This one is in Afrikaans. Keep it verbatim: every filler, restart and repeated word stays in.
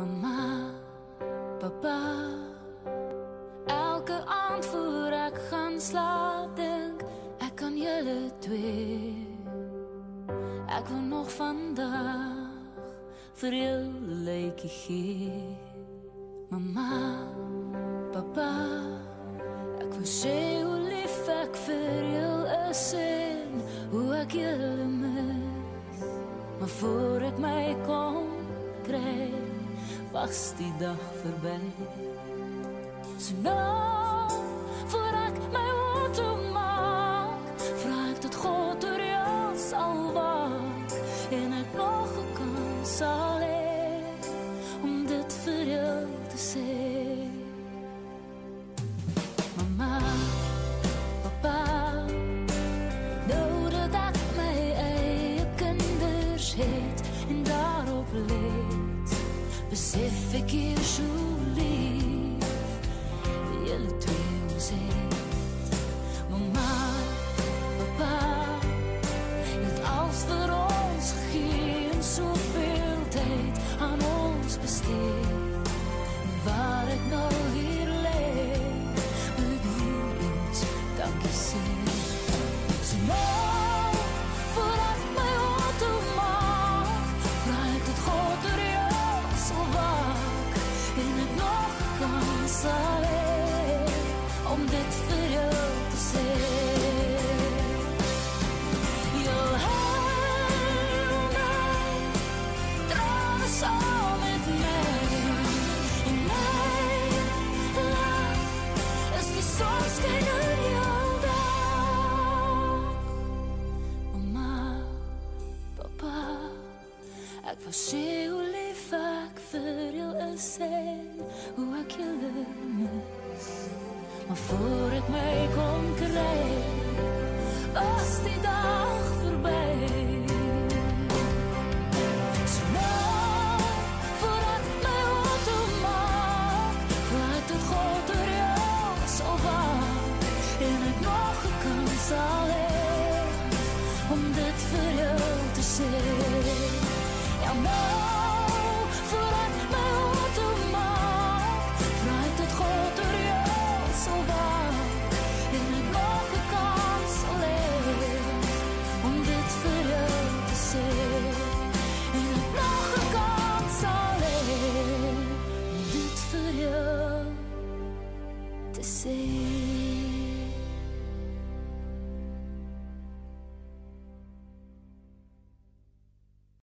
Mama, papa, elke aand voor ek gaan slaap, dink ek aan julle twee. Ek wil nog vandag vir julle lykie gee. Mama, papa, ek wil sê hoe lief ek vir julle is en hoe ek julle mis. Maar voor ek my kon kry, was die dag verby. So nou, voor ek my woord maak, vraag ek dat God oor jou sal waak en ek nog 'n kans sal hê om dit vir jou te sê. Mama, papa, nou dat ek my eie kinders het en daarop let, besef ek hier so lief julle twee ons het. Mama, papa, het alles vir ons gegee en soveel tyd aan ons besteed. En waar ek nou hier leef, wil ek weer eens dankie sê. So nou, voor ek my hart maak, vraag ek dat God oor jou sal waak en ek nog 'n kans sal hê om dit vir jou te sê. Jou huil my, trane saam met my, en my lach is die sonskyn in jou dag. Mama, papa, ek wil sê hoe lief ek vir jou is en hoe ek julle mis. Maar voor ek my kon kry, was die dag verby. So nou, voor ek my hart maak, vraag ek dat God oor jou sal waak en ek nog 'n kans sal hê om dit vir jou te sê. Ja, nou